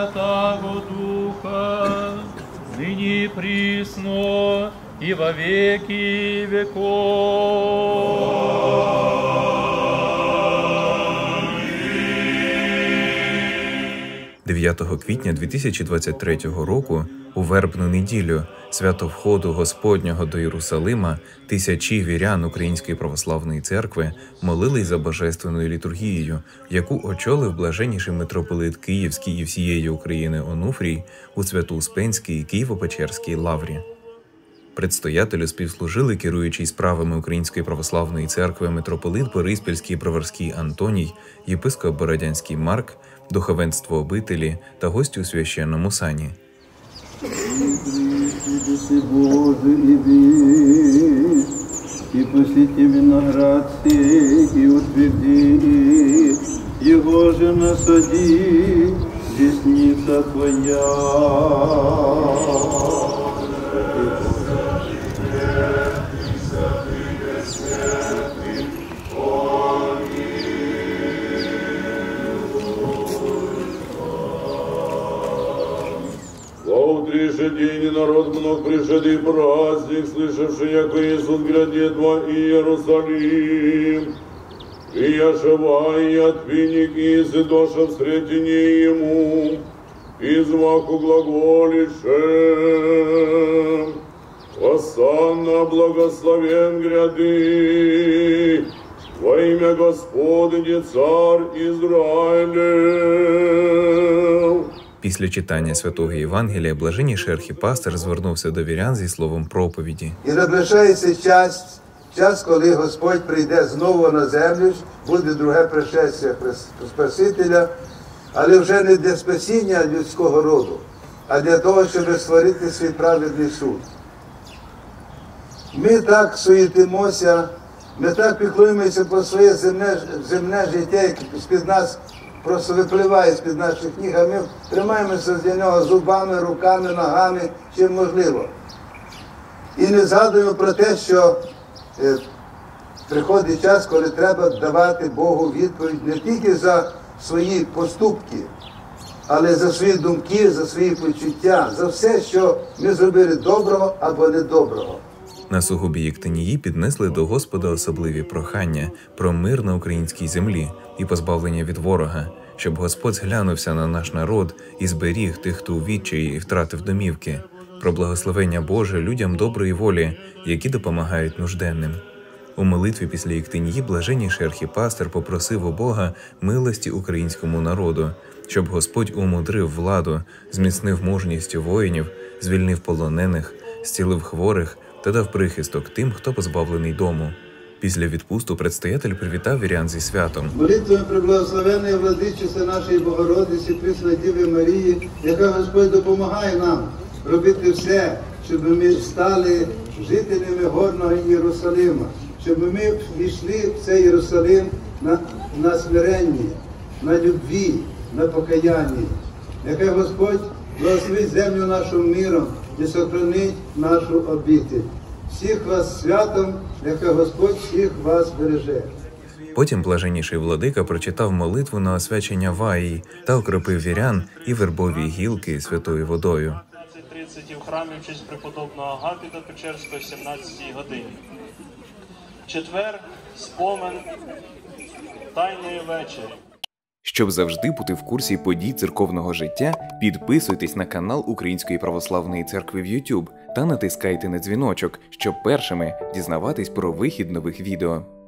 Святаго Духа, ныне и присно, и во веки веков. 9 квітня 2023 року, у вербну неділю, свято входу Господнього до Єрусалима, тисячі вірян Української православної церкви молились за божественною літургією, яку очолив блаженніший митрополит Київський і всієї України Онуфрій у Свято-Успенській Києво-Печерській лаврі. Предстоятелю співслужили керуючий справами Української православної церкви митрополит Бориспільський і Броварський Антоній, єпископ Бородянський Марк, духовенство обителі та гості у священному сані. И пустите виноград сей, и утверди, его же насади, десница твоя. Утрише день, и народ много пришед, и праздник, слышавший, яко Иисус грядет во Иерусалим. И яшева, и отвинник, и сидоша встретине ему, и зваку глаголише. Осанна, благословен гряды, во имя Господне, Царь Израилев. Після читання Святого Євангелія блаженніший архіпастер звернувся до вірян зі словом проповіді. І наближається час, коли Господь прийде знову на землю, буде друге пришестя Спасителя, але вже не для спасіння людського роду, а для того, щоб створити свій праведний суд. Ми так суєтимося, ми так піклуємося про своє земне життя, яке з-під нас просто випливає з-під наших ніг, а ми тримаємося для нього зубами, руками, ногами, чим можливо. І не згадуємо про те, що приходить час, коли треба давати Богу відповідь не тільки за свої поступки, але за свої думки, за свої почуття, за все, що ми зробили доброго або недоброго. На сугубі Єктинії піднесли до Господа особливі прохання про мир на українській землі і позбавлення від ворога, щоб Господь зглянувся на наш народ і зберіг тих, хто у відчаї і втратив домівки, про благословення Боже людям доброї волі, які допомагають нужденним. У молитві після Єктинії блаженніший архіпастер попросив у Бога милості українському народу, щоб Господь умудрив владу, зміцнив мужність воїнів, звільнив полонених, зцілив хворих та дав прихисток тим, хто позбавлений дому. Після відпусту предстоятель привітав вірян зі святом. Молитвою преблагословенної владичиці нашої Богородиці, Пресної Діви Марії, яка Господь допомагає нам робити все, щоб ми стали жителями горного Єрусалима, щоб ми війшли в цей Єрусалим на смиренні, на любві, на покаянні. Нехай Господь благословить землю нашу миром і сохранить нашу обітель. Всіх вас святом, нехай Господь всіх вас береже. Потім блаженніший владика прочитав молитву на освячення Ваї та окропив вірян і вербові гілки святою водою. 15:30 в храмі в честь преподобного Агапіта Печерського 17 годині. Четвер – спомин Тайної вечері. Щоб завжди бути в курсі подій церковного життя, підписуйтесь на канал Української православної церкви в YouTube та натискайте на дзвіночок, щоб першими дізнаватись про вихід нових відео.